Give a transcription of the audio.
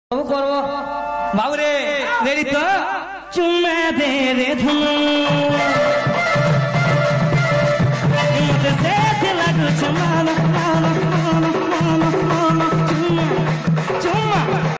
করবো বাবুরে রেডি তো চুমে দে রে ধনু